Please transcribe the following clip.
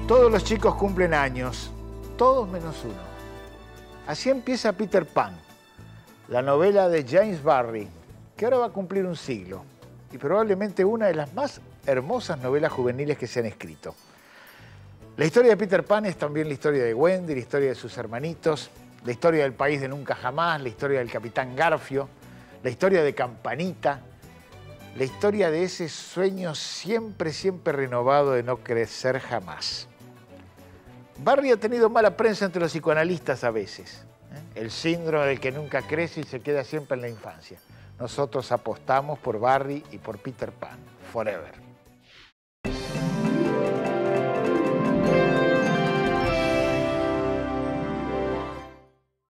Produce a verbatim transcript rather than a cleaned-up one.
Todos los chicos cumplen años, todos menos uno. Así empieza Peter Pan, la novela de James Barrie, que ahora va a cumplir un siglo y probablemente una de las más hermosas novelas juveniles que se han escrito. La historia de Peter Pan es también la historia de Wendy, la historia de sus hermanitos, la historia del país de nunca jamás, la historia del Capitán Garfio, la historia de Campanita, la historia de ese sueño siempre, siempre renovado de no crecer jamás. Barrie ha tenido mala prensa entre los psicoanalistas a veces. ¿eh? El síndrome del que nunca crece y se queda siempre en la infancia. Nosotros apostamos por Barrie y por Peter Pan, forever.